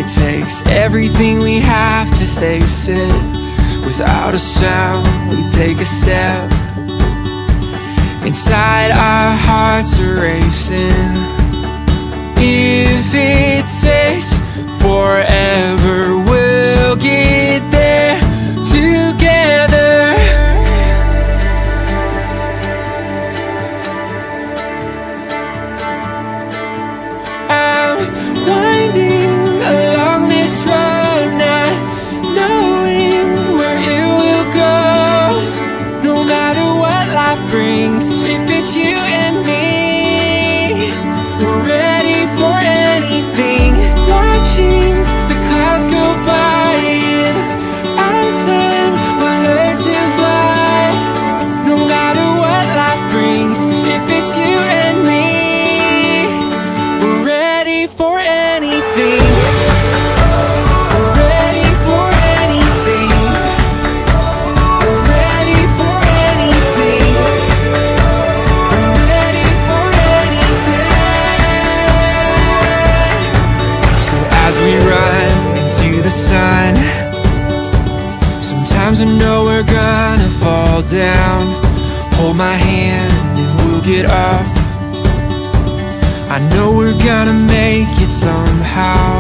it takes everything we have to face it. Without a sound, we take a step. Inside our hearts are racing. If it takes forever, we'll get there together. I'm winding along this road, not knowing where it will go. No matter what life brings, if it's you and me, we're ready for anything. Watching the clouds go by in our time, we'll learn to fly. No matter what life brings, if it's you and me, we're ready for anything. We're ready for anything. We're ready for anything. We're ready for anything. So as we run into the sun, sometimes I know we're gonna fall down. Hold my hand and we'll get up. I know we're gonna make it somehow.